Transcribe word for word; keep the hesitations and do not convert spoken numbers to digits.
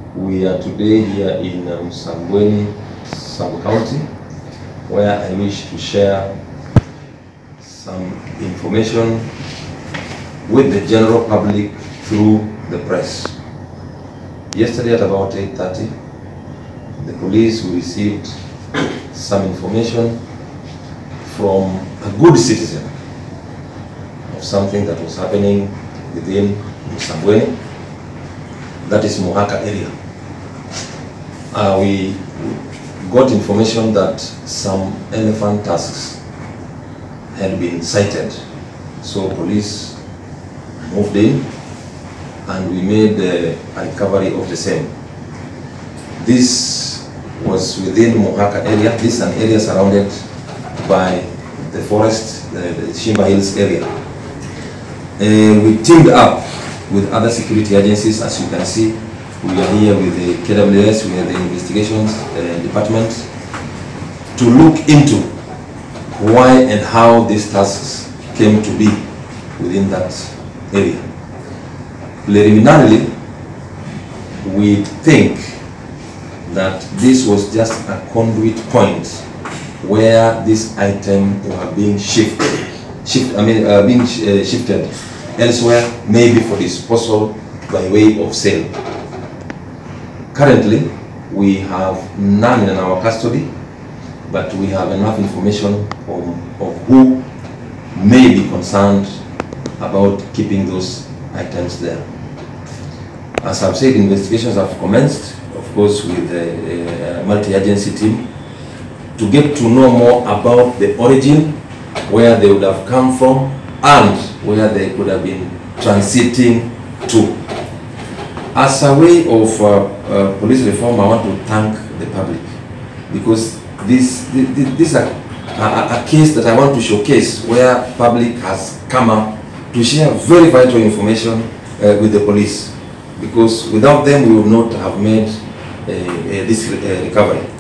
We are today here in um, Msambweni sub-county, where I wish to share some information with the general public through the press. Yesterday at about eight thirty, the police received some information from a good citizen of something that was happening within Msambweni, that is Mohaka area. Uh, we got information that some elephant tusks had been sighted. So police moved in and we made uh, a recovery of the same. This was within Mohaka area. This is an area surrounded by the forest, the, the Shimba Hills area. Uh, we teamed up with other security agencies. As you can see, we are here with the K W S, we have the investigations uh, department, to look into why and how these tasks came to be within that area. Preliminarily, we think that this was just a conduit point where this item were being shifted, shift, I mean, uh, being sh uh, shifted elsewhere, maybe for disposal by way of sale. Currently, we have none in our custody, but we have enough information of, of who may be concerned about keeping those items there. As I've said, investigations have commenced, of course, with a, a multi-agency team, to get to know more about the origin, where they would have come from, and where they could have been transiting to. As a way of uh, uh, police reform, I want to thank the public, because this, this, this is a, a, a case that I want to showcase where public has come up to share very vital information uh, with the police, because without them we would not have made uh, uh, this uh, recovery.